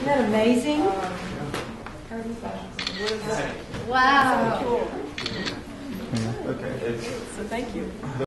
Isn't that amazing? Wow. Okay. So thank you.